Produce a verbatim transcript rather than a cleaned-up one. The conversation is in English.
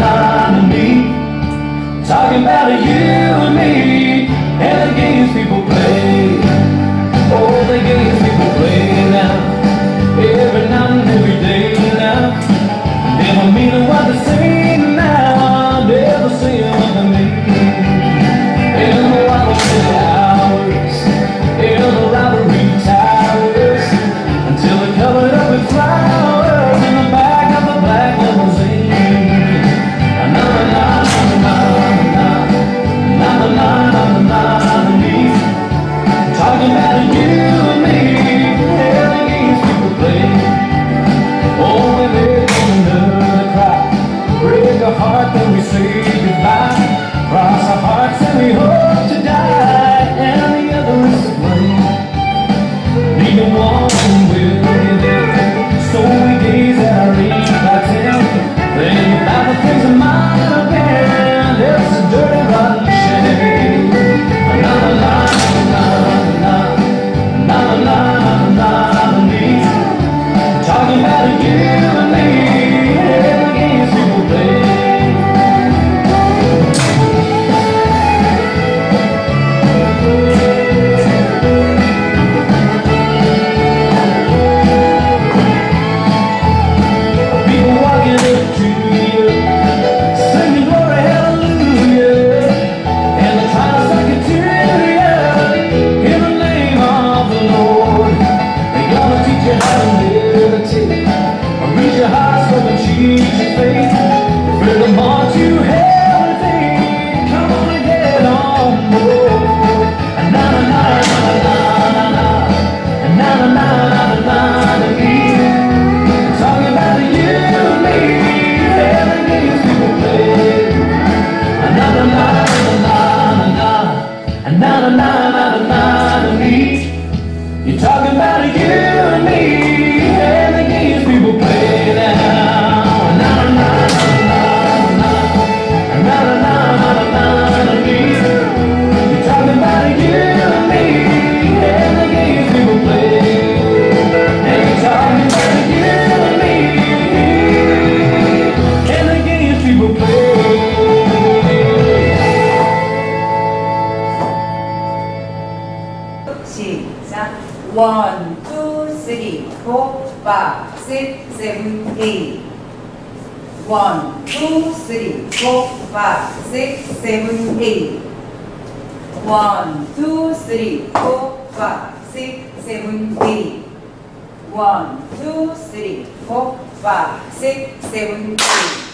na to me. Talking about you and me, and the games people play. Oh, the games people play now. Every night and every day now. Never mean what they say now. Never say what they mean. In the wild hours, in the library towers, until they're covered up with flowers in the back of the black limousine. Na na na na na na na na na na na me. Talking about you and me, and the games people play. Oh, we live under the crowd, break our heart then we say goodbye. Cross our hearts and we hope to die, and the other is to blame. Neither one will give in, so we gaze at our age by ten, thinking about the things that might have been. There's a dirty rotten shame. Na na na na na na na na na na me. Talking about you and me, and the games people play. You're talking about you and me, and the games people play now. Na na na na na na na na na na na me. You're talking about you and me, and the games people play. And you're talking about you and me, and the games people play. One, two, three, four, five, six, seven, eight. One, two, three, four, five, six, seven, eight. One, two, three, four, five, six, seven, eight. One, two, three, four, five, six, seven, eight.